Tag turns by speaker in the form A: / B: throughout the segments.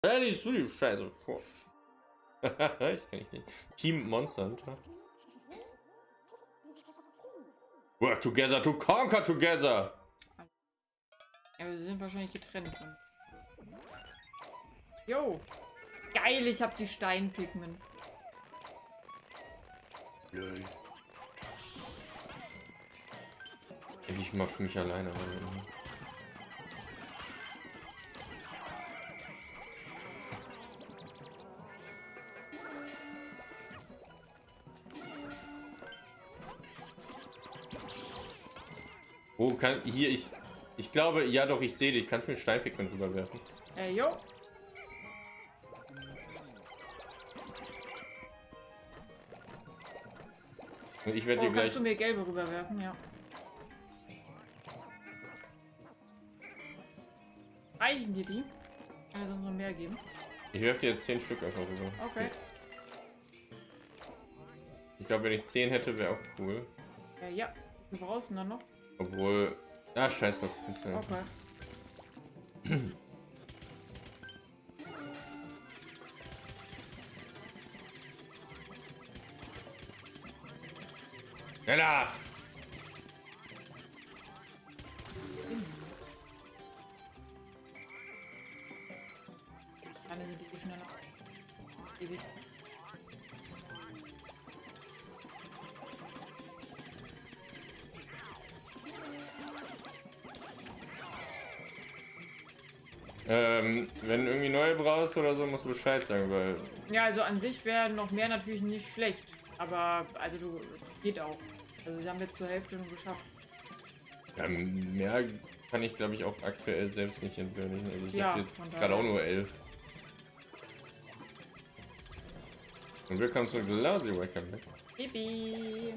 A: Ja, die ist so die Scheiße. Ich kann nicht. Team Monster Hunter. Work together to conquer together.
B: Ja, wir sind wahrscheinlich getrennt. Jo. Geil, ich hab die Steinpigment.
A: Endlich mal für mich alleine. Oh, kann hier ich glaube, ja doch, ich sehe dich. Kannst du mir Steinpigment rüberwerfen?
B: Jo.
A: Und ich werde dir gleich.
B: Kannst du mir gelbe rüberwerfen, ja. Reichen dir die? Also noch mehr geben.
A: Ich werfe dir jetzt 10 Stück einfach rüber.
B: Okay.
A: Ich glaube, wenn ich 10 hätte, wäre auch cool.
B: Ja. Wie brauchst du dann noch?
A: Obwohl. Ah, scheiße.
B: Okay.
A: Schneller!
B: Alle sind die schneller. Ewig.
A: Wenn du irgendwie neue brauchst oder so, musst du Bescheid sagen, weil.
B: Ja, also an sich wäre noch mehr natürlich nicht schlecht. Aber, also du, geht auch. Also sie haben jetzt zur Hälfte schon geschafft.
A: Ja, mehr kann ich, glaube ich, auch aktuell selbst nicht entwürdigen. Also ich
B: Ja,
A: habe jetzt gerade auch nur 11. Und willkommen zu Glassy Welcome back.
B: Baby.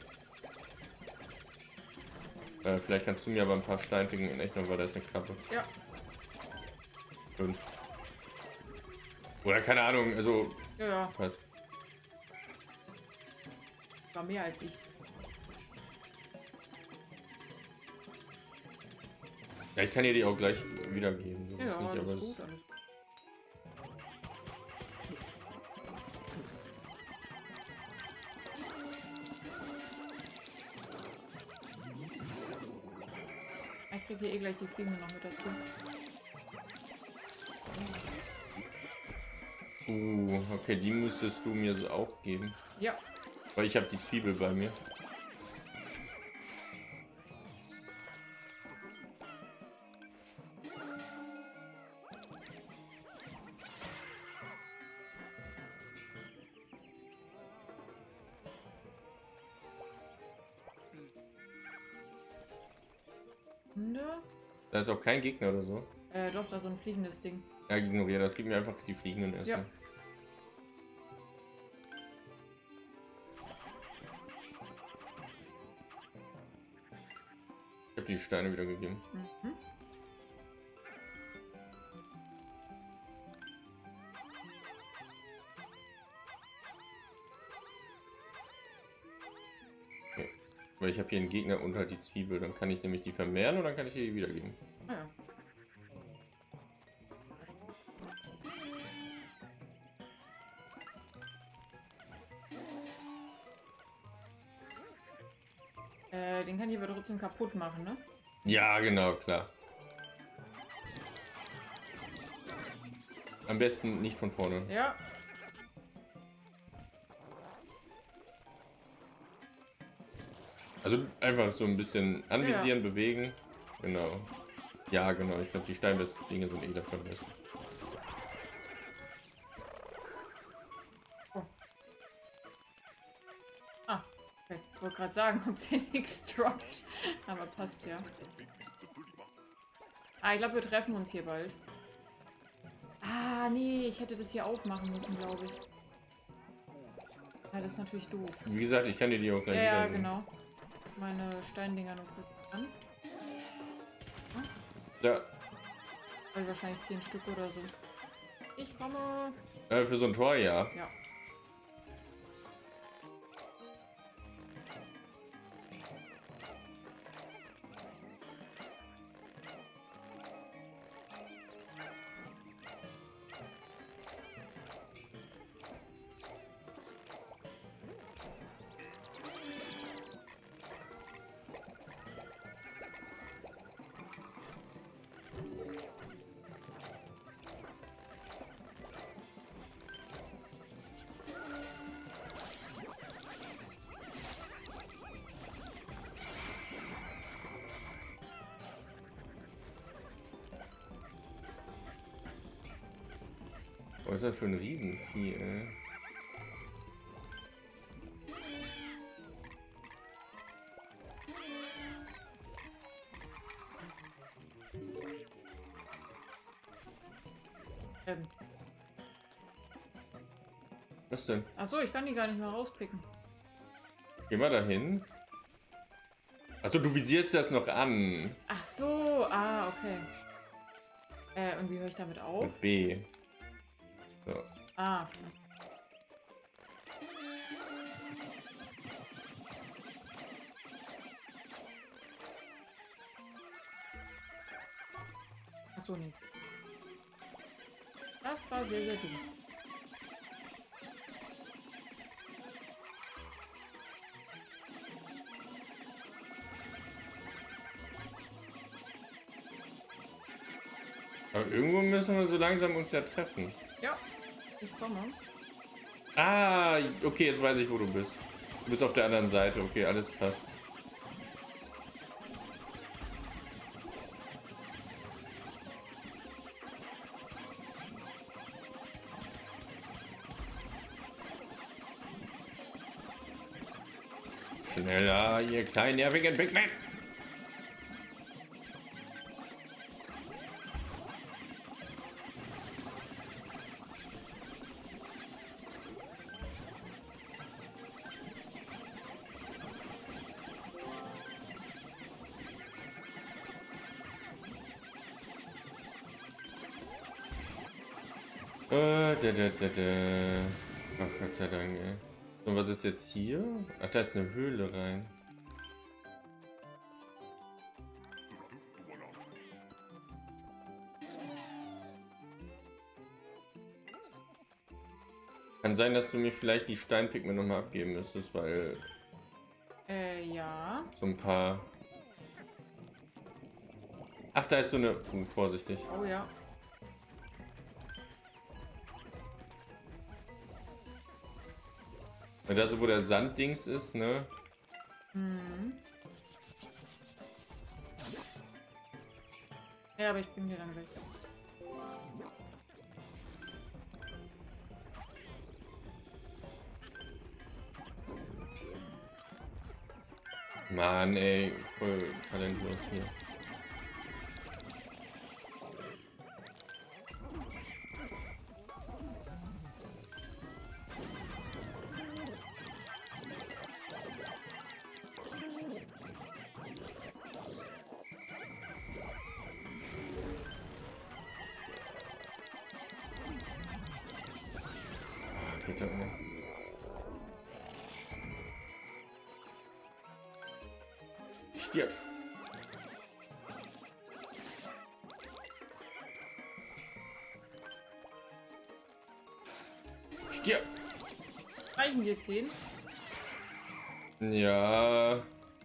A: Vielleicht kannst du mir aber ein paar Steinpicken in echt noch, weil da ist eine Klappe.
B: Ja.
A: 5. Oder keine Ahnung, also.
B: Ja.
A: Passt.
B: War mehr als ich.
A: Ja, ich kann dir die auch gleich wiedergeben. So
B: Ja,
A: ist nicht, aber
B: alles gut, alles gut. Ich kriege hier eh gleich die Fliegende noch mit dazu.
A: Okay, die müsstest du mir so auch geben.
B: Ja.
A: Weil ich habe die Zwiebel bei mir. Da ist auch kein Gegner oder so.
B: Doch, da ist so ein fliegendes Ding.
A: Ja, ignoriere das. Gib mir einfach die Fliegenden erstmal.
B: Ja.
A: Ich habe die Steine wieder gegeben.
B: Mhm.
A: Okay. Weil ich habe hier einen Gegner und halt die Zwiebel. Dann kann ich nämlich die vermehren und dann kann ich die wiedergeben.
B: Ah, ja. Den kann ich aber trotzdem kaputt machen, ne?
A: Ja, genau, klar. Am besten nicht von vorne.
B: Ja.
A: Also einfach so ein bisschen anvisieren, bewegen. Genau. Ja, genau. Ich glaube, die Steinbest-Dinge sind eh dafür am besten.
B: Oh. Ah, okay. Ich wollte gerade sagen, ob der nichts droppt. Aber passt ja. Ah, ich glaube, wir treffen uns hier bald. Ah, nee, ich hätte das hier aufmachen müssen, glaube ich. Ja, das ist natürlich doof.
A: Wie gesagt, ich kann dir die auch gleich
B: Ja,
A: wiedergeben.
B: genau. Meine Steindinger noch kurz an.
A: Ja.
B: Weil wahrscheinlich 10 Stück oder so. Ich komme.
A: Für so ein Tor, ja.
B: Ja.
A: Was ist das für ein Riesenvieh, ey? Was denn?
B: Achso, ich kann die gar nicht mehr rauspicken.
A: Geh mal dahin. Achso, du visierst das noch an.
B: Ach so, ah, okay. Und wie höre ich damit auf?
A: Mit B. So.
B: Ah. Achso, nee. Das war sehr, sehr dumm.
A: Aber irgendwo müssen wir so langsam uns ja treffen.
B: Ja, ich komme.
A: Ah, okay, jetzt weiß ich, wo du bist. Du bist auf der anderen Seite. Okay, alles passt. Schneller, ihr kleinen nervigen Big Man! Ach, Gott sei Dank, ey. Und was ist jetzt hier? Ach, da ist eine Höhle rein. Kann sein, dass du mir vielleicht die Steinpigment nochmal abgeben müsstest, weil...
B: Ja.
A: So ein paar... Ach, da ist so eine... vorsichtig.
B: Oh ja.
A: Da so, wo der Sanddings ist, ne?
B: Mhm. Ja, aber ich bin dir dann gleich.
A: Mann, ey, voll talentlos hier. Geht doch nicht. Stirb. Stirb.
B: Reichen dir 10?
A: Ja.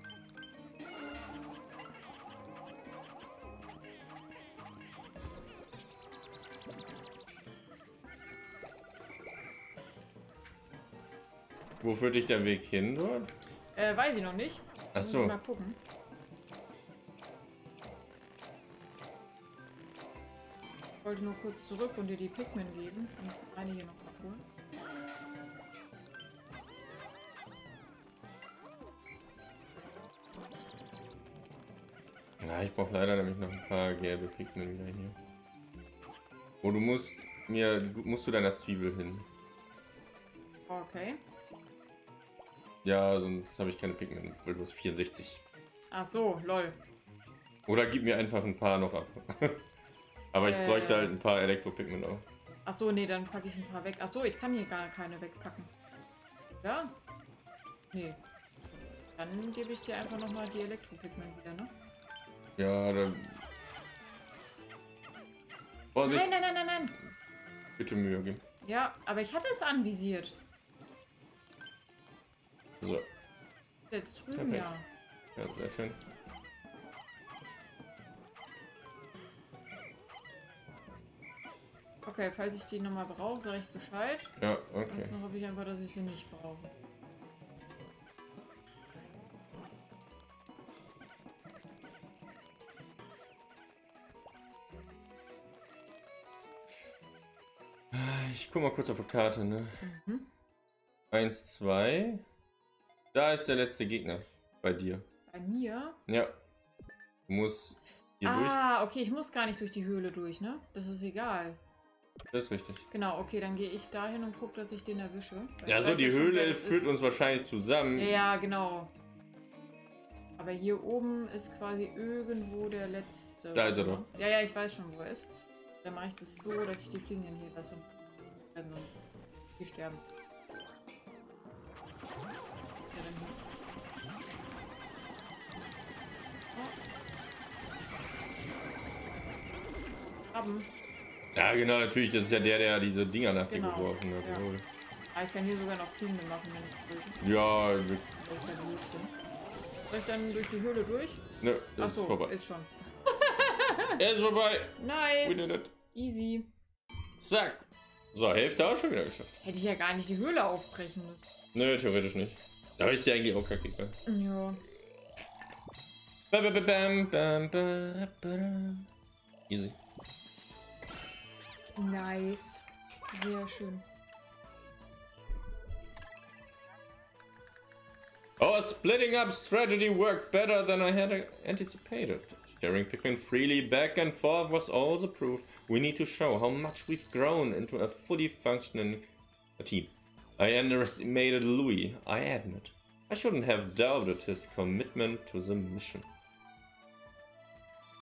A: Wo führt dich der Weg hin dort?
B: Weiß ich noch nicht.
A: Ach so.
B: Muss ich mal gucken. Ich wollte nur kurz zurück und dir die Pikmin geben und eine hier noch abholen.
A: Ja, ich brauche leider nämlich noch ein paar gelbe Pigment wieder hier. Oh, du musst zu deiner Zwiebel hin.
B: Okay.
A: Ja, sonst habe ich keine Pigment, weil du hast 64.
B: Ach so, lol.
A: Oder gib mir einfach ein paar noch ab. Aber ich bräuchte halt ein paar Elektro-Pigment auch.
B: Ach so, nee, dann packe ich ein paar weg. Ach so, ich kann hier gar keine wegpacken. Ja? Nee. Dann gebe ich dir einfach nochmal die Elektropigment wieder, ne?
A: Ja, dann... Vorsicht!
B: Nein, nein, nein, nein, nein!
A: Bitte Mühe geben.
B: Ja, aber ich hatte es anvisiert.
A: So.
B: Jetzt drüben,
A: Perfekt.
B: ja.
A: Ja, sehr schön.
B: Okay, falls ich die nochmal brauche, sage ich Bescheid.
A: Ja, okay.
B: Ansonsten hoffe ich einfach, dass ich sie nicht brauche.
A: Ich guck mal kurz auf die Karte, ne?
B: Mhm.
A: 1, 2. Da ist der letzte Gegner. Bei dir.
B: Bei mir?
A: Ja. Du musst hier durch.
B: Ah, okay, ich muss gar nicht durch die Höhle durch, ne? Das ist egal.
A: Das ist richtig.
B: Genau, okay, dann gehe ich dahin und gucke, dass ich den erwische.
A: Ja, so die Höhle führt uns wahrscheinlich zusammen.
B: Ja, genau. Aber hier oben ist quasi irgendwo der letzte.
A: Da ist er doch.
B: Ja, ja, ich weiß schon, wo er ist. Dann mache ich das so, dass ich die Fliegenden hier lasse. Werden sonst die sterben. Ja, dann hier. Oh. Haben.
A: Ja, genau, natürlich. Das ist ja der diese Dinger nach dir
B: Genau,
A: geworfen hat.
B: ja.
A: Jawohl.
B: Ah, ich kann hier sogar noch Fliegende machen, wenn ich will.
A: Ja,
B: Das ist ja Blödsinn. Soll ich dann durch die Höhle durch?
A: ne, das
B: Achso,
A: ist vorbei.
B: ist schon.
A: Er ist vorbei. We
B: Nice.
A: did it.
B: Easy.
A: Zack. So, Hälfte auch schon wieder geschafft.
B: Hätte ich ja gar nicht die Höhle aufbrechen müssen.
A: Nö, theoretisch nicht. Da ist ja eigentlich auch kacke.
B: Ja.
A: Easy.
B: Nice. Sehr schön.
A: Our splitting up strategy worked better than I had anticipated. Sharing Pikmin freely back and forth was all the proof. We need to show how much we've grown into a fully functioning team. I underestimated Louis, I admit. I shouldn't have doubted his commitment to the mission.